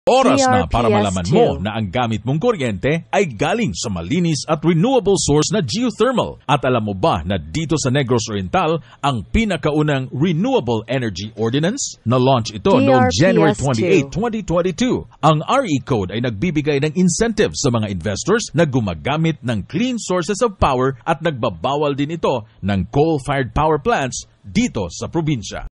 Oras na para DRPS malaman mo na ang gamit mong kuryente ay galing sa malinis at renewable source na geothermal. At alam mo ba na dito sa Negros Oriental ang pinakaunang Renewable Energy Ordinance? Na-launch ito noong January 28, 2022. Ang RE Code ay nagbibigay ng incentive sa mga investors na gumagamit ng clean sources of power at nagbabawal din ito ng coal-fired power plants dito sa probinsya.